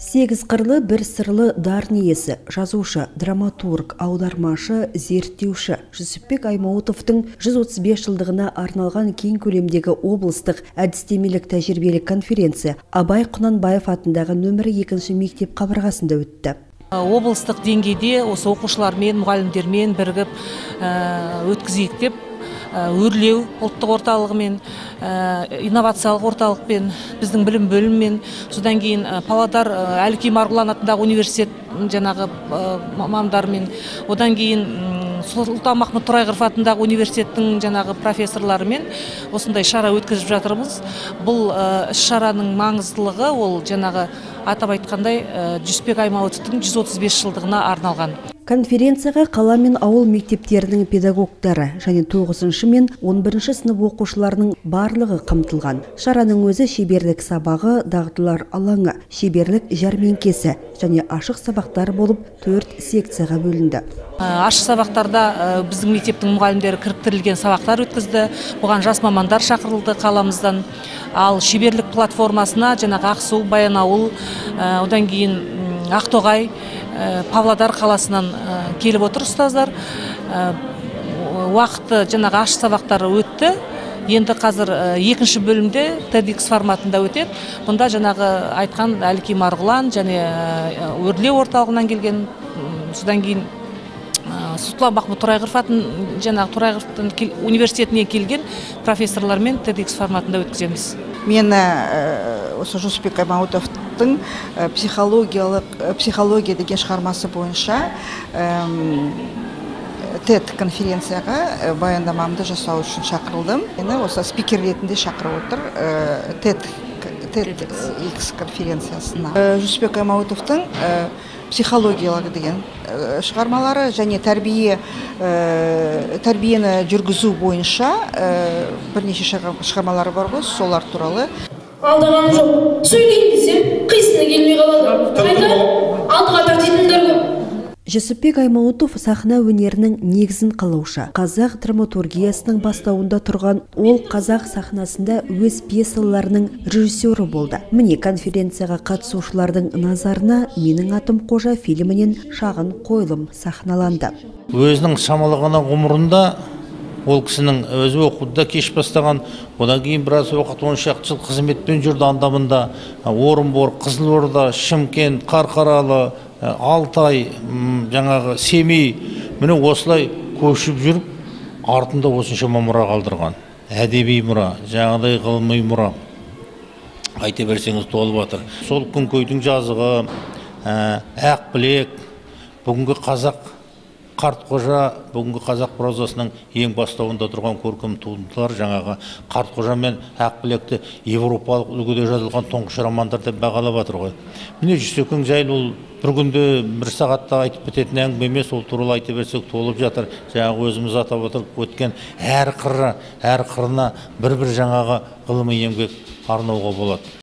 Сегіз қырлы бір сырлы дарын иесі, жазушы, драматург, аудармашы, зерттеуші Жүсіпбек Аймауытовтың 135 жылдығына арналған кең көлемдегі облыстық әдістемелік тәжірибелік конференция Абай Құнанбаев атындағы нөмірі 2 мектеп қабырғасында өтті. Облыстық деңгейде осы оқушылармен, мұғалімдермен бірігіп өткізейік деп өрлеу ұлттық орталығымен, инновациялық орталықпен, біздің білім бөліммен, содан кейін Павлодар Әлкей Марғұлан атындағы университет жаңағы мамандармен, одан кейін Сұлтанмахмұт Торайғыров атындағы университеттің жаңағы профессорларымен осындай шара өткізіп жатырмыз. Бұл іс-шараның маңыздылығы ол жаңағы атап айтқандай Жүсіпбек Аймауытовтың 135 жылдығына арналған. Конференцияға қала мен ауыл мектептерінің педагогтары және 9 мен 11 сынып оқушыларының барлығы қамтылған. Шараның өзі шеберлік сабағы, дағдылар алаңы, шеберлік жәрмеңкесі және ашық сабақтар болып 4 секцияға бөлінді. Ашық сабақтарда біздің мектептің мұғалімдері кіріктірілген сабақтар өткізді. Бұған жас мамандар шақырылды қаламыздан. Ал шеберлік платформасына жаңағы Ақсу, Баянауыл, одан кейін Ақтоғай, Павлодар қаласынан келіп отыр ұстаздар. Уақыты жаңағы ашық сабақтары өтті. Енді қазір екінші бөлімде TEDx форматында өтеді. Бұнда жаңағы айтқан Әлкей Марғұлан және өрлеу орталығынан келген, содан кейін Сұлтанмахмұт Торайғыровтың университетінен келген профессорлармен TEDx форматында өткіземіз. Мен осы Жүсіпбек Аймауытовтың психология деген шығармасы бойынша TED конференцияға баяндамамды жасау үшін шақырылдым. Мені осы спикер ретінде шақырып отыр TEDx конференциясына. Жүсіпбек Аймауытовтың психологиялық деген шығармалары және тәрбиені жүргізу бойынша бірнеше шығармалары бар ғой, солар туралы. Алдағаным жоқ, сөйлейін десем, қисыны келмей қалады. Қайта алдыға тартитындар көп. Жүсіпбек Аймауытов сахна өнерінің негізін қалаушы. Қазақ драматургиясының бастауында тұрған ол қазақ сахнасында өз пьесаларының режиссері болды. Міне конференцияға қатысушылардың назарына Менің атым Қожа фильмінен шағын қойылым сахналанды. Өзінің шамалығына ғұмырында ол кісінің өзі оқуда кеш бастаған, одан кейін біраз уақыт 10 жыл қызметпен жүрді андамында. Орынбор, Қызылорда, Шымкент, Қарқаралы, Алтай, жаңағы Семей, міне осылай көшіп жүріп, артында осыншама мұра қалдырған. Әдеби мұра, жаңағыдай ғылыми мұра. Айта берсеңіз толып жатыр. Сол Күнкөйдің жазығы, Ақбілек, бүгінгі қазақ Қартқожа, бүгінгі қазақ прозасының ең бастауында тұрған көркем туындылар, жаңағы Қартқожа мен Ақбілекті европалық үлгіде жазылған тұңғыш романдар деп бағалап жатыр ғой. Міне Жүсекең жайлы ол бір күнде бір сағатта айтып бітетін әңгіме емес, ол туралы айта берсек толып жатыр. Жаңағы өзіміз атап отырып өткен әр қырына бір жаңағы ғылыми еңбек арнауға болады.